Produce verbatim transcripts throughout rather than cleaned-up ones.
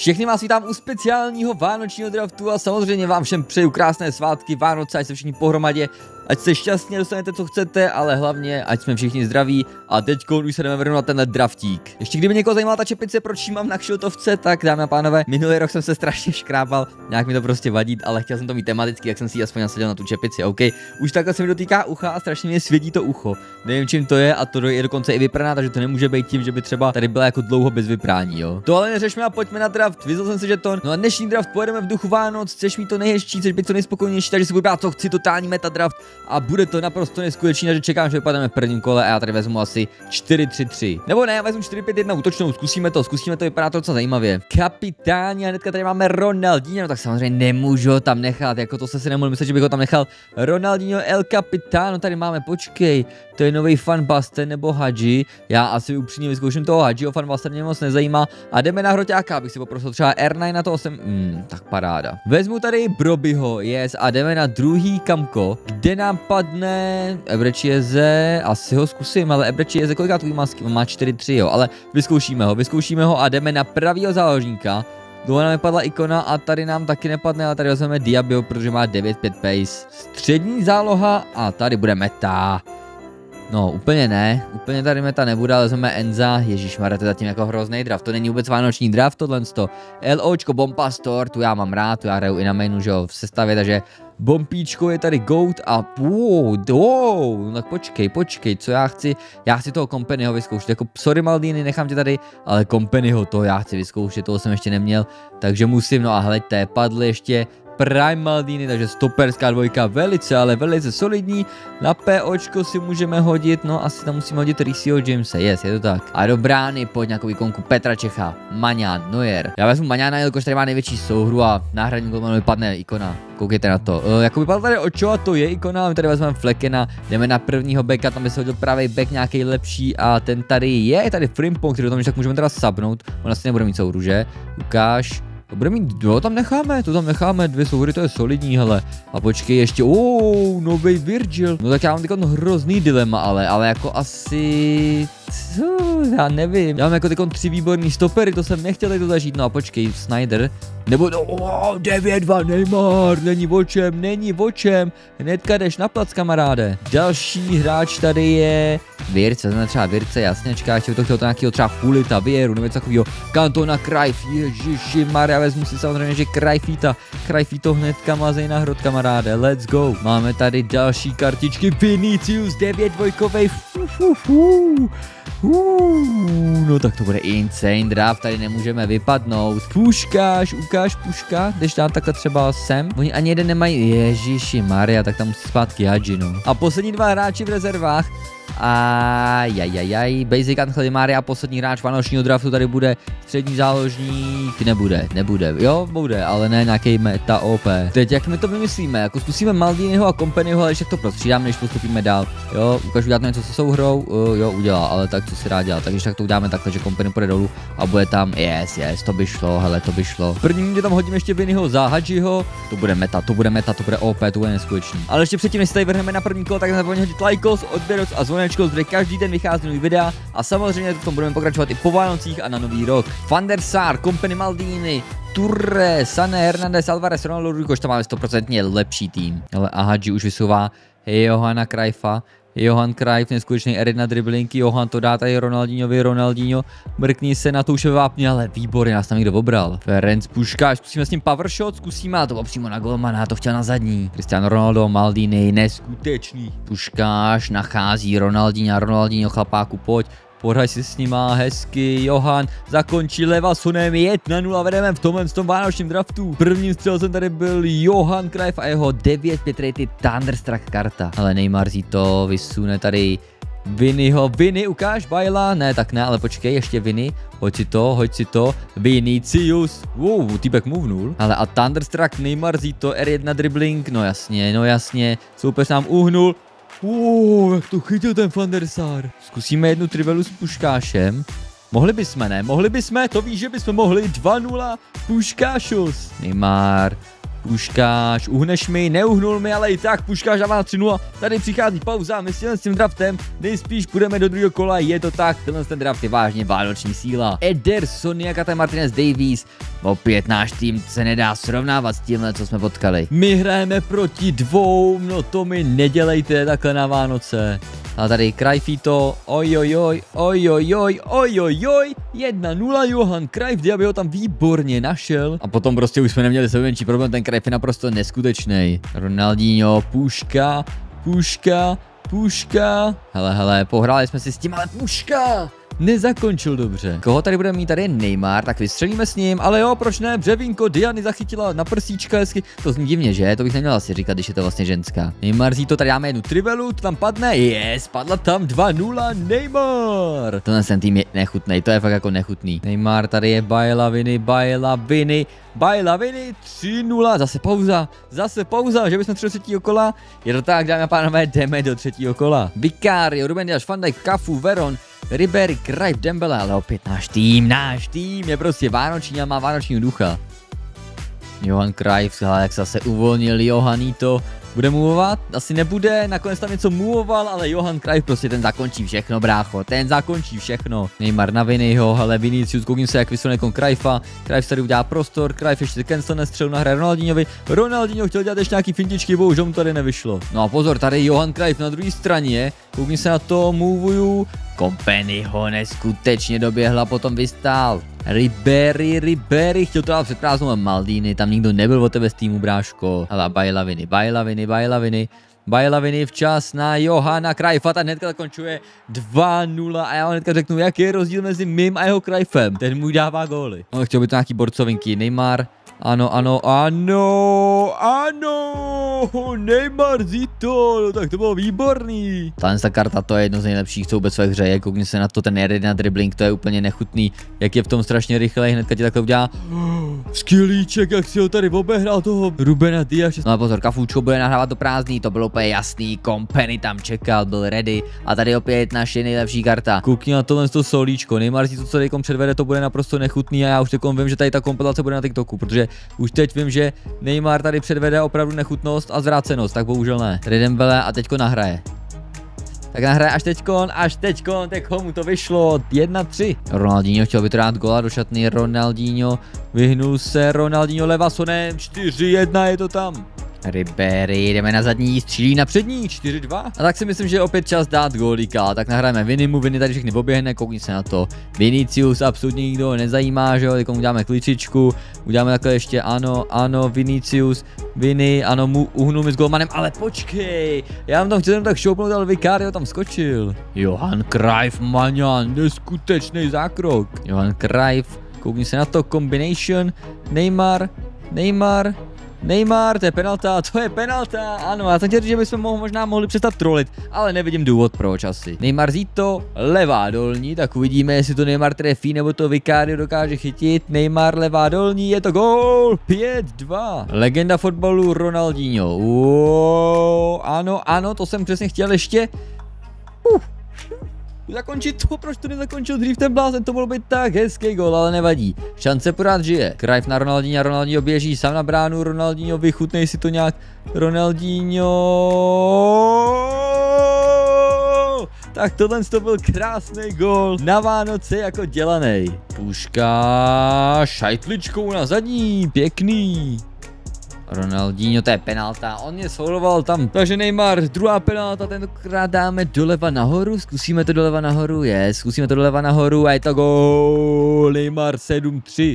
Všechny vás vítám u speciálního vánočního draftu a samozřejmě vám všem přeju krásné svátky, Vánoce, ať se všichni pohromadě, ať se šťastně dostanete, co chcete, ale hlavně, ať jsme všichni zdraví. A teďko už se jdeme vrhnout na tenhle draftík. Ještě kdyby někoho zajímala ta čepice, proč ji mám na kšiltovce, tak dámy a pánové, minulý rok jsem se strašně škrábal, nějak mi to prostě vadí, ale chtěl jsem to mít tematicky, tak jsem si ji aspoň nasadil na tu čepici, OK. Už takhle se mi dotýká ucha a strašně mě svědí to ucho. Nevím, čím to je, a to je dokonce i vypraná, takže to nemůže být tím, že by třeba tady byla jako dlouho bez vyprání, jo. To ale neřešme a pojďme na draft. Vyzval jsem si žeton. No a dnešní draft pojedeme v duchu Vánoc, chceš mít to nejhezčí, chceš být co nejspokojenější, takže si budu brát, co chci, totální meta draft a bude to naprosto neskutečný, takže čekám, že vypadáme v prvním kole a já tady vezmu asi čtyři tři tři. Nebo ne, já vezmu čtyři pět jedna útočnou, zkusíme to, zkusíme to, vypadá to docela zajímavě. Kapitáni, a hnedka tady máme Ronaldinho, no tak samozřejmě nemůžu ho tam nechat, jako to se si nemohl myslet, že bych ho tam nechal. Ronaldinho El Capitano, tady máme, počkej, to je nový Fanbuster nebo Hadži. Já asi upřímně vyzkouším toho Hadžiho, Fanbuster mě moc nezajímá a jdeme na hroťáka, abych si poprosil třeba R devět na to osm, hmm, tak paráda. Vezmu tady Brobyho, yes, a jdeme na druhý kamko, kde nám padne Ebrechieze, asi ho zkusím, ale Ebrechieze, koliká tvůj masky, má čtyři tři, jo, ale vyzkoušíme ho, vyzkoušíme ho a jdeme na pravýho záložníka. Dlouho nám vypadla ikona a tady nám taky nepadne, ale tady vezmeme Diabio, protože má devět pět pace. Střední záloha a tady bude meta. No, úplně ne, úplně tady meta nebude, ale vezmeme Enza, ježišmarja, to je zatím jako hrozný draft, to není vůbec vánoční draft, tohle to. LOčko, Bombastor, tu já mám rád, tu já hraju i na mainu, že jo, v sestavě, takže Bombíčko je tady Goat a wow, wow, no tak počkej, počkej, co já chci, já chci toho Kompanyho vyzkoušet, jako sorry Maldini, nechám tě tady, ale Kompanyho to já chci vyzkoušet, toho jsem ještě neměl, takže musím, no a hleďte, padly ještě Prime Maldini, takže stoperská dvojka velice, ale velice solidní. Na POčko si můžeme hodit, no asi tam musíme hodit Riccio Jamese, yes, je to tak. A do brány pojď nějakou výkonku Petra Čecha, Maňán, Neuer. Já vezmu Maňána, jelikož tady má největší souhru a náhradní golmanu vypadne ikona. Koukejte na to. Uh, jako vypadá tady Ochoa, to je ikona, my tady vezmeme Fleckena, jdeme na prvního backa, tam by se hodil pravý back nějaký lepší a ten tady je, tady Frimpong, který tam tak můžeme teda sabnout, on asi nebude mít souhru, že? Ukáž. To bude mít, jo, tam necháme, to tam necháme, dvě souhry, to je solidní, hele. A počkej ještě, ooo, nový Virgil. No tak já mám takový hrozný dilema, ale, ale jako asi, co, já nevím. Já mám jako takový tři výborný stopery, to jsem nechtěl tady to zažít, no a počkej, Snyder. Nebo, no, oh, devět dva Neymar, není o čem, není o čem. Hnedka jdeš na plac, kamaráde. Další hráč tady je Věrce, znamená třeba Věrce, jasněčka, ještě to chtěl to nějakého třeba Fulita, Věru, nebo něco takového. Cantona, Cruyff, ježišimarja, vezmu si samozřejmě, že Cruyffita, Cruyffito hnedka mazej na hrot, kamaráde, let's go. Máme tady další kartičky, Vinicius, devět dvojkovej, fu, fu, fu. Uh, no tak to bude insane draft, tady nemůžeme vypadnout. Puškáš, ukáž Puška, jdeš tam takhle třeba sem. Oni ani jeden nemají, ježiši Maria, tak tam musí zpátky Hadži, no. A poslední dva hráči v rezervách. A jajajaj, Basic Angel Di Maria a poslední hráč vánočního draftu tady bude střední záložník, nebude, nebude, jo, bude, ale ne nějaký meta O P. Teď jak my to vymyslíme, jako zkusíme Maldiniho a Kompanyho, ale ještě to prostřídáme, než postupíme dál, jo, ukážu udělat něco se souhrou, uh, jo, udělá, ale tak co si rád dělá, takže tak to uděláme takhle, že Kompany půjde dolů a bude tam, yes, yes, to by šlo, hele, to by šlo. První minutě tam hodíme ještě Vinnyho za Hadžiho, to bude meta, to bude meta, to bude O P, to bude neskutečný. Ale ještě předtím, než se tady vrhneme na první kolo, tak nezapomeňte hodit lajkos, odběroc a zvonečko, zde každý den vychází nový videa a samozřejmě v tom budeme pokračovat i po Vánocích a na nový rok. Van der Sar, Kompany, Maldini, Touré, Sané, Hernandez, Alvarez, Ronaldo, Rukoš, tam máme sto procent lepší tým. Ale a Hadži už vysouvá Johana Cruyffa. Johan Cruyff, neskutečný R jedna driblinky, Johan to dá tady Ronaldinhovi, Ronaldinho, mrkni se na to už ve vápně, ale výborně, nás tam někdo obral. Ferenc Puškáš, zkusíme s tím power shot, zkusíme, a to bylo přímo na golmana, to chtěl na zadní. Cristiano Ronaldo, Maldini, neskutečný. Puškáš nachází Ronaldinho, Ronaldinho, chlapáku, pojď. Pohraj si s nima, hezky, Johan zakončí Levasonem, jedna nula vedeme v tomhle v tom vánočním draftu. Prvním střelcem tady byl Johan Cruyff a jeho devět pět rated Thunderstruck karta. Ale Neymar si to vysune tady Vinnyho, Vinny, ukáž, Bajla, ne, tak ne, ale počkej, ještě Vinny, hoď si to, hoď si to, Vinicius, wow, týpek movenul, ale a Thunderstruck, Neymar si to, R jedna dribbling, no jasně, no jasně, soupeř nám uhnul. Wow, jak to chytil ten Van der Sar. Zkusíme jednu trivelu s Puškášem. Mohli bychom, ne? Mohli bychom, to víš, že bychom mohli dva nula Puškášus. Neymar, Puškáš, uhneš mi, neuhnul mi, ale i tak Puškáš dává na tři nula. Tady přichází pauza, my s tím draftem nejspíš půjdeme do druhého kola, je to tak, tenhle ten draft je vážně vánoční síla. Ederson, Jakata Martinez Davies, opět náš tým se nedá srovnávat s tímhle, co jsme potkali. My hrajeme proti dvou, no to mi nedělejte takhle na Vánoce. A tady Cruyffito, ojojoj, ojojoj, ojojoj, jedna nula, Johan Cruyff, Diaby ho tam výborně našel. A potom prostě už jsme neměli sebe menší problém, ten Cruyff je naprosto neskutečný. Ronaldinho, Puška, Puška, Puška. Hele, hele, pohráli jsme si s tím, ale Puška nezakončil dobře. Koho tady budeme mít? Tady je Neymar, tak vystřelíme s ním, ale jo, proč ne? Břevínko, Diany zachytila na prsíčka hezky. To zní divně, že? To bych neměl asi říkat, když je to vlastně ženská. Neymar zí to, tady dáme jednu trivelu, to tam padne, yes, padla tam dva nula, Neymar. Tenhle ten tým je nechutný, to je fakt jako nechutný. Neymar, tady je Bajlaviny, Bajlaviny, Bajlaviny, tři nula, zase pauza, zase pauza, že bychom tři do třetího kola. Je to tak, dámy a pánové, jdeme do třetího kola. Vicario, Ruben Dias, Van Dijk, Cafu, Veron, Ribéry, Cruyff, Dembele, ale opět náš tým, náš tým je prostě vánoční a má vánoční ducha. Johan Cruyff, ale jak se zase uvolnil Johanito, bude movovat? Asi nebude, nakonec tam něco movoval, ale Johan Cruyff prostě ten zakončí všechno, brácho, ten zakončí všechno. Neymar na Vinnyho, ale Vinicius, koukím se, jak vysunul kon Cruyffa, Cruyff tady udělá prostor, Cruyff ještě cancel nestřel na hře Ronaldinhovi, Ronaldinho chtěl dělat ještě nějaký fintičky, bohužel mu tady nevyšlo. No a pozor, tady Johan Cruyff na druhé straně, koukím se na to, movuju, Kompany ho neskutečně doběhla, potom vystál. Ribéry, Ribéry, chtěl to dát před prázdnou, a Maldini, tam nikdo nebyl od tebe z týmu, bráško. Hele, Bajlaviny, Bajlaviny, Bajlaviny, Bajlaviny včas na Johana Cruyffa, ta hnedka zakončuje dva nula a já vám hnedka řeknu, jaký je rozdíl mezi mým a jeho Cruyffem. Ten můj dává góly. No, chtěl by to nějaký borcovinky, Neymar. Ano, ano, ano, ano, Neymar Zito, no tak to bylo výborný. Tahle ta karta, to je jedno z nejlepších, co vůbec ve hře je, koukni se na to, ten jeden na dribbling, to je úplně nechutný, jak je v tom strašně rychle, hnedka ti takhle udělá. Skvělíček, jak si ho tady obehrál toho Rubena Diase. No a pozor, Kafůčko bude nahrávat do prázdný, to bylo úplně jasný, Kompany tam čekal, byl ready a tady opět naše nejlepší karta. Koukni na tohle to solíčko, Neymar Zito, co teďkom předvede, to bude naprosto nechutný a já už teďkom vím, že tady ta kompilace bude na TikToku, protože už teď vím, že Neymar tady předvede opravdu nechutnost a zvrácenost, tak bohužel ne. Tady Dembele a teďko nahraje. Tak nahraje až teďkon, až teďkon, tak mu to vyšlo, jedna tři. Ronaldinho chtěl vytrát gola do šatny, Ronaldinho vyhnul se, Ronaldinho levasonem, čtyři jedna je to tam. Ribéry, jdeme na zadní, střílí na přední, čtyři dva. A tak si myslím, že je opět čas dát gólíka, tak nahrajeme Vinnymu, Vinny tady všechny poběhne, koukni se na to. Vinicius absolutně nikdo nezajímá, že jo, teď uděláme kličičku, uděláme takhle ještě, ano, ano, Vinicius, Vinny, ano, mu uhnul mi s golmanem, ale počkej, já vám tam chtěl jenom tak šoupnout, ale Vicario tam skočil. Johan Cruyff, maňan, neskutečný zákrok. Johan Cruyff, koukni se na to, combination, Neymar, Neymar, Neymar, to je penalta, to je penalta, ano, já jsem chtěl říct, že bychom mohl, možná mohli přestat trolit, ale nevidím důvod proč asi. Neymar Zito, levá dolní, tak uvidíme, jestli to Neymar trefí, nebo to Vicario dokáže chytit. Neymar levá dolní, je to gól, pět dva. Legenda fotbalu Ronaldinho, Uou, ano, ano, to jsem přesně chtěl ještě. Uh. Zakončit to, proč to nezakončil dřív ten blázen, to bylo být tak hezký gol, ale nevadí. Šance pořád žije. Cruyff na Ronaldinho, Ronaldinho běží sám na bránu, Ronaldinho vychutnej si to nějak. Ronaldinho. Tak tohle to byl krásný gol na Vánoce jako dělanej. Puška šajtličkou na zadní, pěkný. Ronaldinho, to je penalta, on mě sfouloval tam, takže Neymar, druhá penalta, tentokrát dáme doleva nahoru, zkusíme to doleva nahoru, je, zkusíme to doleva nahoru a je to gól, Neymar sedm tři.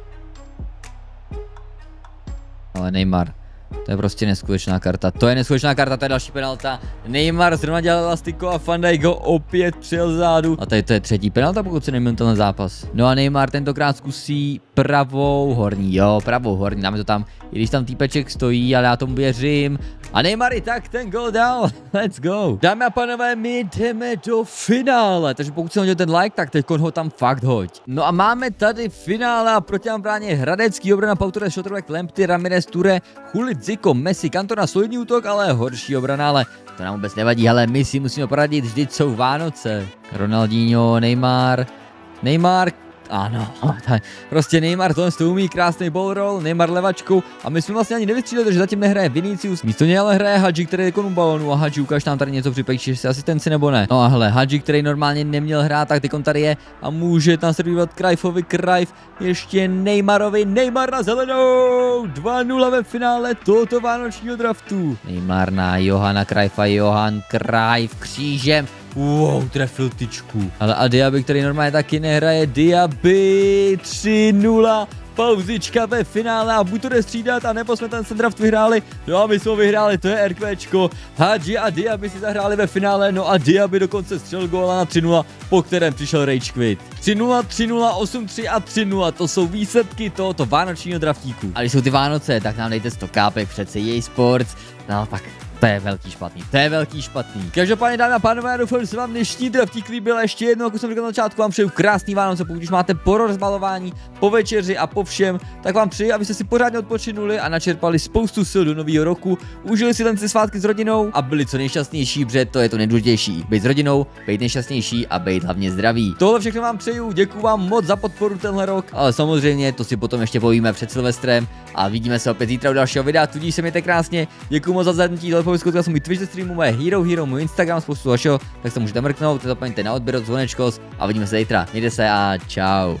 Ale Neymar, to je prostě neskutečná karta, to je neskutečná karta, to je další penalta, Neymar zrovna dělal elastiko a Van Dijk ho opět přijel zádu. A tady to je třetí penalta, pokud se nemýlím ten zápas. No a Neymar tentokrát zkusí pravou horní, jo, pravou horní, dáme to tam, i když tam týpeček stojí, ale já tomu věřím. A Neymar i tak ten gol dal, let's go. Dámy a pánové, my jdeme do finále, takže pokud si hodil ten like, tak teď ho tam fakt hoď. No a máme tady finále a proti nám bráně Hradecký, obrana, Pau Torres, Šotrlek, Lamptey, Ramirez, Touré, Gullit, Zico, Messi, Cantona, solidní útok, ale horší obrana, ale to nám vůbec nevadí, ale my si musíme poradit, vždyť jsou Vánoce. Ronaldinho, Neymar, Neymar, Ano, tak, prostě Neymar tohle to umí, krásný ball roll, Neymar levačkou a my jsme vlastně ani nevystřídali, protože zatím nehraje Vinicius, místo něj ale hraje Hadži, který je konu balonu a Hadži, ukáž nám tady něco, připečíš si asistenci nebo ne? No a hele, Hadži, který normálně neměl hrát, tak teď tady je a může tam servírovat Cruyffovi, Cruyff, ještě Neymarovi, Neymar na zelenou, dva nula ve finále tohoto vánočního draftu. Neymar na Johana Cruyffa, Johan Cruyff křížem. Wow, trefil tyčku. Ale a Diaby, který normálně taky nehraje, Diaby tři nula, pauzička ve finále a buď to jde střídat, a nebo jsme ten draft vyhráli. No a my jsme vyhráli, to je RQčko. Hadži a Diaby si zahráli ve finále, no a Diaby dokonce střelil góla na tři nula, po kterém přišel Rage Quit. tři nula, tři nula, osm tři a tři nula, to jsou výsledky tohoto vánočního draftíku. A když jsou ty Vánoce, tak nám dejte sto kápek, přece E A Sports, no tak to je velký špatný, to je velký špatný. Každopádně, dámy a pánové, já doufám, že se vám dnešní draftík líbil. Ještě jednou, jako jsem říkal na začátku, vám přeju krásný Vánoce, pokud už máte po rozbalování, po večeři a po všem, tak vám přeji, abyste si pořádně odpočinuli a načerpali spoustu sil do nového roku, užili si ten si svátky s rodinou a byli co nejšťastnější, protože to je to nejdůležitější. Být s rodinou, být nejšťastnější a být hlavně zdraví. Tohle všechno vám přeju, děkuji vám moc za podporu tenhle rok, ale samozřejmě to si potom ještě povíme před Silvestrem a vidíme se opět zítra u dalšího videa, tudíž se mějte krásně, děkuji moc za zhlédnutí, tohle můj Twitch streamu, moje Hero Hero, můj Instagram, spoustu vašeho, tak se můžete mrknout, nezapomeňte na odběr, zvonečko a vidíme se zítra. Mějte se a čau.